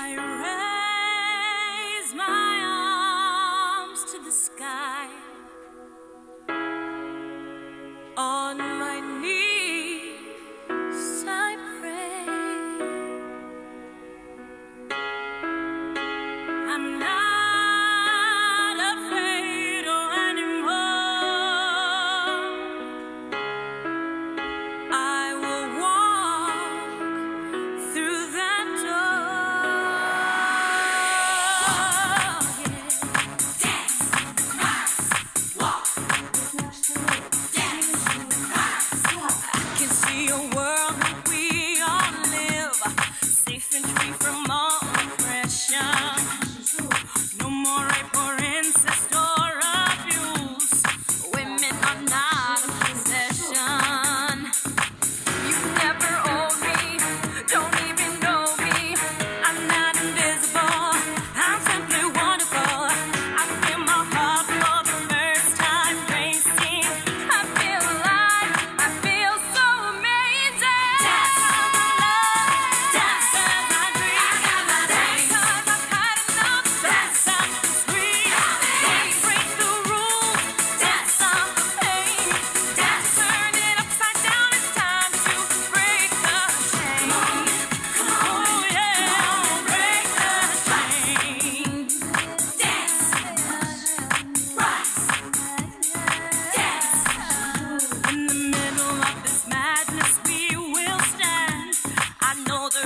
I raise my arms to the sky. On my knees I pray. I'm not afraid anymore. I will walk through that door. Dance, rise, walk. Dance, rise, walk. I can see a world where we all live, safe and free from all oppression. No more rape or incest or abuse. Women are not a possession. You never own me, don't even know me. I'm not invisible, I'm simply wonderful. I feel my heart for the first time racing. I feel alive, I feel so amazing. Dance, dance, I dream. I got my dance, I've had enough. Dance, I'm free. Let's break the rules. Dance, I'm the pain. Dance, turn it upside down. It's time to break the chain. Come on, oh yeah, break the chain. Dance, rise, dance. In the middle of this madness, we will stand. I know the